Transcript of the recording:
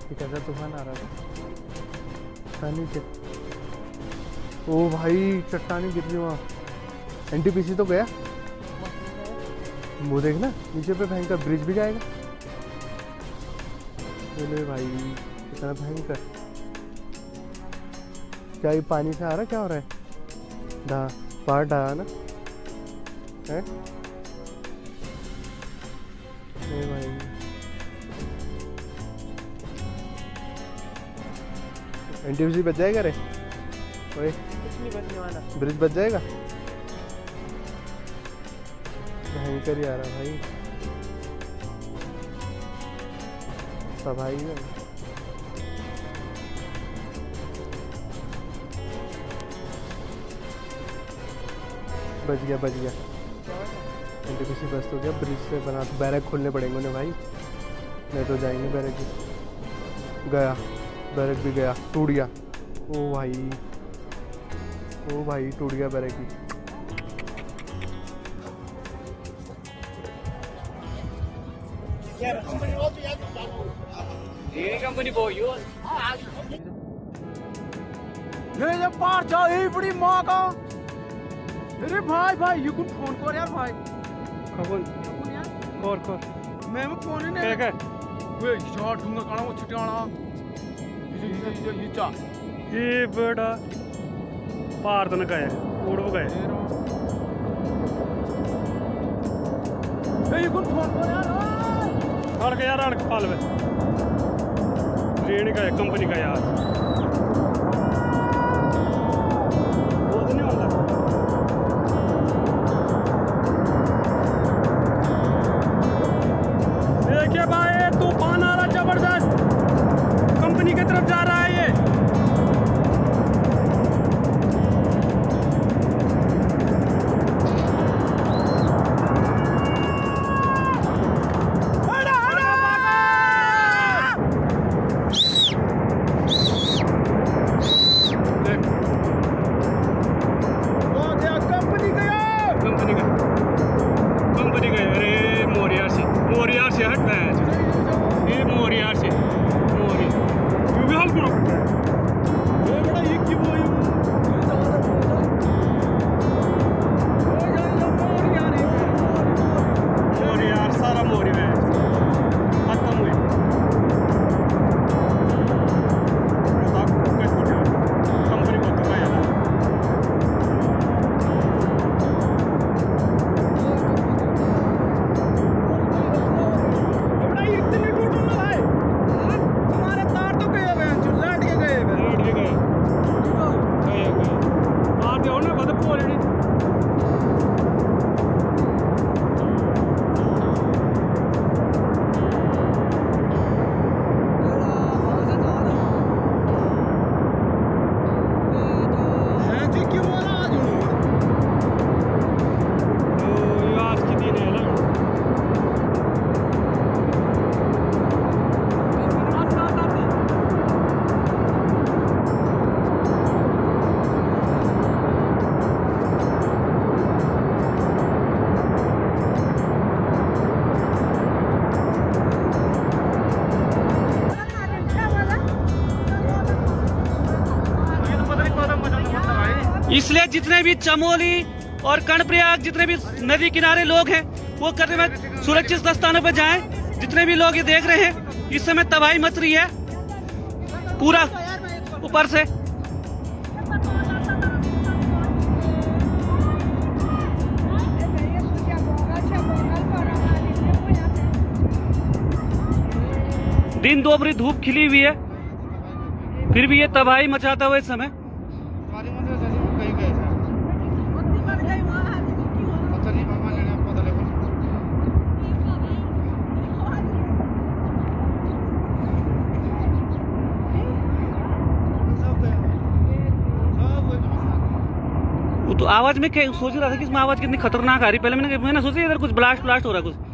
कैसा तूफान आ रहा था नीचे। ओ भाई चट्टानी गिर रही वहाँ। एनटीपीसी तो गया, वो देखना नीचे पे भयंकर ब्रिज भी जाएगा। चले भाई इतना भयंकर। क्या ये पानी से आ रहा, क्या हो रहा है? पहाड़ ढहा ना है भाई। एनटीपीसी बच जाएगा रे? ओए कुछ नहीं बचने वाला, ब्रिज बच जाएगा। भयंकर ही आ रहा भाई सब आई है। बच गया एनटीपीसी बस तो गया। ब्रिज से बना बैरक खोलने पड़ेंगे उन्हें भाई, नहीं तो जाएंगे बैरक भी। गया बैरक भी गया, टूट गया। ओ भाई टूट गया बैरक भी। कंपनी को ये जब पार जाओ यही बड़ी माँ का। अरे भाई ये कुछ फोन कर यार भाई। कौन यार कर मैं फोन ही नहीं क्या वे शॉट दूंगा काना वो छिटाना ये बड़ा पार तो न गए उड़ गए। ये कुछ फोन कर यार अड़क यार अड़क पाल में लेने का है कंपनी का यार। वो तो नहीं होता। देखिए भाई तूफान आ रहा जबरदस्त, कंपनी की तरफ जा रहा है ये। इसलिए जितने भी चमोली और कर्णप्रयाग जितने भी नदी किनारे लोग हैं वो करने में सुरक्षित स्थानों पर जाएं। जितने भी लोग ये देख रहे हैं इस समय तबाही मच रही है पूरा ऊपर से। दिन दोपहर धूप खिली हुई है फिर भी ये तबाही मचाता हुआ इस समय। तो आवाज में सोच रहा था कि इसमें आवाज कितनी खतरनाक आ रही। पहले मैंने सोचा इधर कुछ ब्लास्ट हो रहा है कुछ।